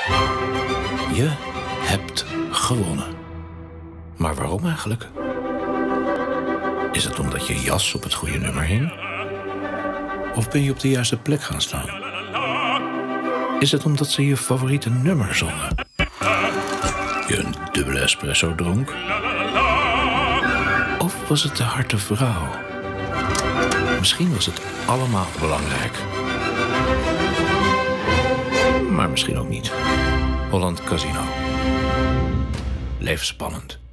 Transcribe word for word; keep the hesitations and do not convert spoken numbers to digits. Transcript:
Je hebt gewonnen. Maar waarom eigenlijk? Is het omdat je jas op het goede nummer hing? Of ben je op de juiste plek gaan staan? Is het omdat ze je favoriete nummer zongen? Je een dubbele espresso dronk? Of was het de harte vrouw? Misschien was het allemaal belangrijk. Maar misschien ook niet. Holland Casino. Leef spannend.